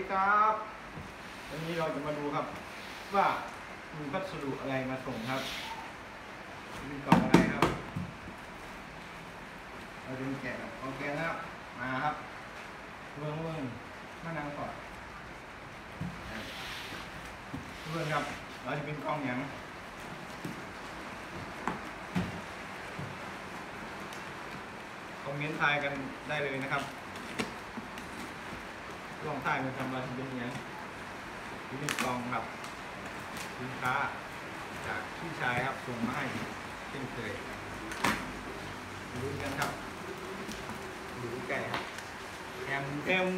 ครับวันนี้เราจะมาดูครับว่ามีพัสดุอะไรมาส่งครับมีกล่องอะไรครับเราจะแกะครับโอเคนะครับมาครับเบื้องมานั่งก่อนเบื้องครับเราจะเป็นกล่องอย่างคอมเมนต์ทายกันได้เลยนะครับลองทายมันทำมาเป็นอย่างที่เป็นกล่องครับสินค้าจากพี่ชายครับส่งมาให้เช่นเคยดูกันครับดูใกล้ครับแทม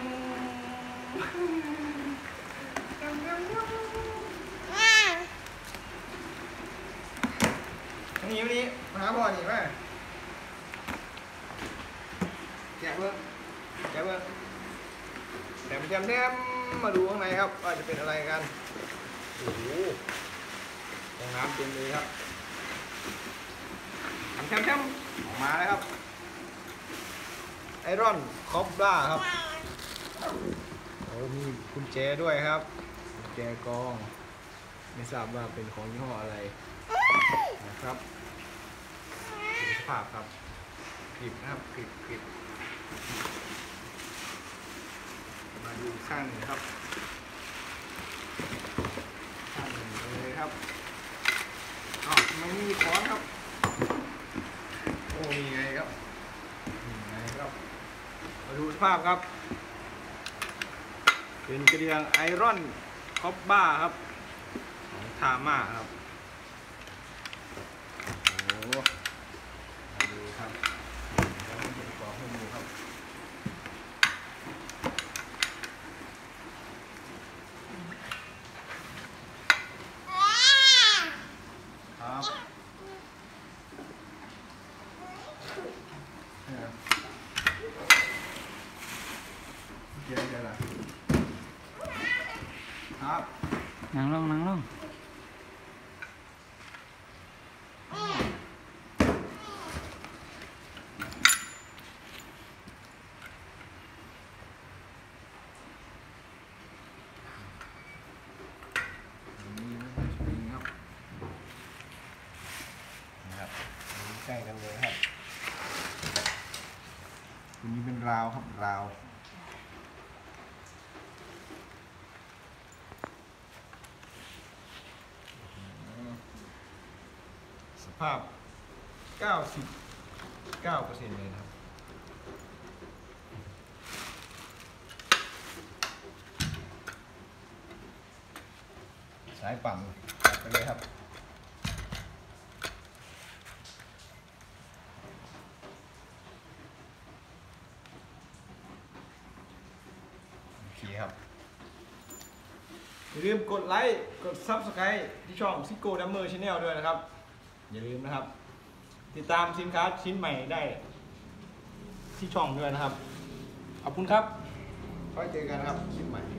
วันนี้มาหาพ่อนี่ไหมแกะเบิ้งแถมมาดูข้างในครับว่าจะเป็นอะไรกันโอ้โหห้องน้ำเต็มเลยครับแถมออกมาแล้วครับไอรอนคอบล่าครับโอ้มีกุญแจด้วยครับกุญแจกองไม่ทราบว่าเป็นของยี่ห้ออะไรนะครับดูสภาพครับกริบนะครับกริบมาดูข้างหนึ่งครับข้างหนึ่งเลยครับไม่มีค้อนครับโอ้มีไงครับมาดูสภาพครับเป็นกระเดื่องไอรอนคอบบ้าครับของทาม่าครับโอ้มาดูครับแล้วมันจะต่อให้ดูครับครับนั่งลงใกล้กันเลยครับตัวนี้เป็นราวครับราวสภาพ 99% เลยครับสายปั่นตัดไปเลยครับครับอย่าลืมกดไลค์กด Subscribe ที่ช่อง Sicko Drummer Channel ด้วยนะครับอย่าลืมนะครับติดตามสินค้าชิ้นใหม่ได้ที่ช่องด้วยนะครับขอบคุณครับไว้เจอกันครับคลิปใหม่